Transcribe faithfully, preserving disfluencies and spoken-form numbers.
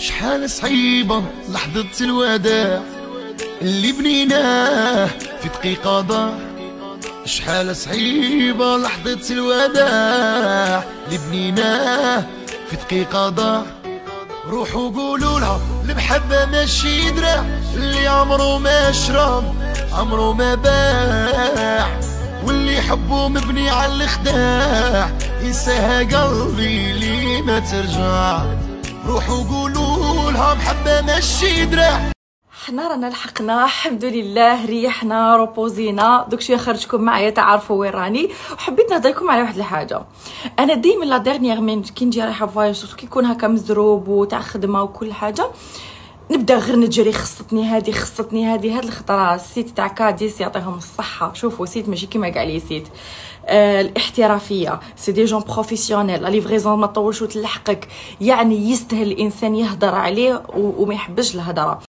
شحال صعيبة لحظة الوداع اللي بنيناه في دقيقة ضاع. شحال صعيبة لحظة الوداع اللي بنيناه في دقيقة ضاع. روحوا قولوا لها المحبة ماشي دراع، اللي عمرو ما شرب عمرو ما باع، واللي حبه مبني على الخداع ينساها قلبي لي ما ترجع. روحوا قولوا لها محبة ماشي دراع. حنا رانا لحقنا الحمد لله، ريحنا روبوزينا دوك شويه خرجتكم معايا تعرفوا وين راني. وحبيت نهضر لكم على واحد الحاجه. انا ديما لا ديرنيير مين كي نجي رايحه فواياج كي يكون هكا مزروب وتاع خدمه وكل حاجه نبدا غير نجري خصتني هذه خصتني هذه. هاد الخطره السيت تاع كاديس يعطيهم الصحه، شوفوا سيت ماشي كيما كاع لي سيت. آه الاحترافيه سي دي جون بروفيسيونيل، لا ليفريزون ما تطولش وتلحقك، يعني يستاهل الانسان يهضر عليه وما يحبش الهضره.